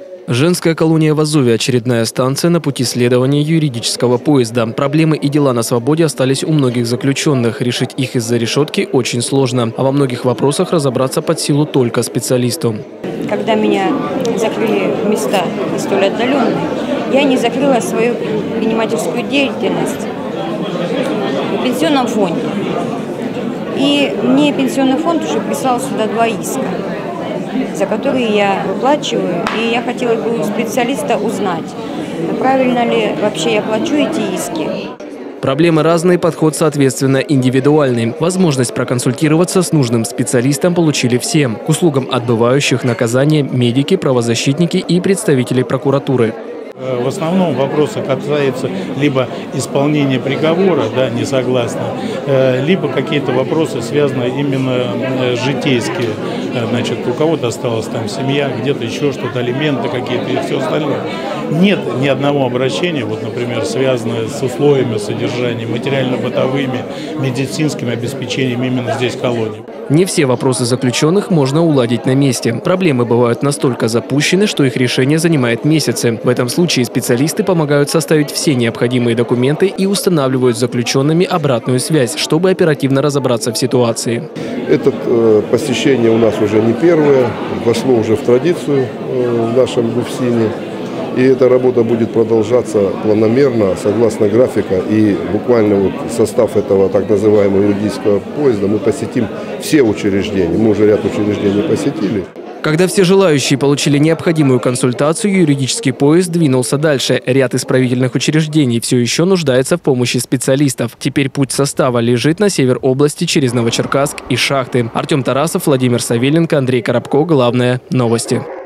Женская колония в Азове – очередная станция на пути следования юридического поезда. Проблемы и дела на свободе остались у многих заключенных. Решить их из-за решетки очень сложно. А во многих вопросах разобраться под силу только специалисту. Когда меня закрыли в места столь отдаленные, я не закрыла свою предпринимательскую деятельность в пенсионном фонде. И мне пенсионный фонд уже прислал сюда 2 иска, за которые я выплачиваю. И я хотела бы у специалиста узнать, правильно ли вообще я плачу эти иски. Проблемы разные, подход, соответственно, индивидуальный. Возможность проконсультироваться с нужным специалистом получили все. К услугам отбывающих наказания медики, правозащитники и представители прокуратуры. В основном вопросы касаются либо исполнения приговора, да, не согласно, либо какие-то вопросы связаны именно житейские. Значит, у кого-то осталась там семья, где-то еще что-то, алименты какие-то и все остальное. Нет ни одного обращения, вот, например, связанное с условиями содержания, материально-бытовыми, медицинскими обеспечениями именно здесь в колонии. Не все вопросы заключенных можно уладить на месте. Проблемы бывают настолько запущены, что их решение занимает месяцы. В этом случае специалисты помогают составить все необходимые документы и устанавливают с заключенными обратную связь, чтобы оперативно разобраться в ситуации. Это посещение у нас уже не первое, вошло уже в традицию в нашем ГУФСИНе. И эта работа будет продолжаться планомерно, согласно графика. И буквально вот состав этого так называемого юридического поезда мы посетим все учреждения. Мы уже ряд учреждений посетили. Когда все желающие получили необходимую консультацию, юридический поезд двинулся дальше. Ряд исправительных учреждений все еще нуждается в помощи специалистов. Теперь путь состава лежит на север области через Новочеркасск и Шахты. Артем Тарасов, Владимир Савеленко, Андрей Коробко. Главное – новости.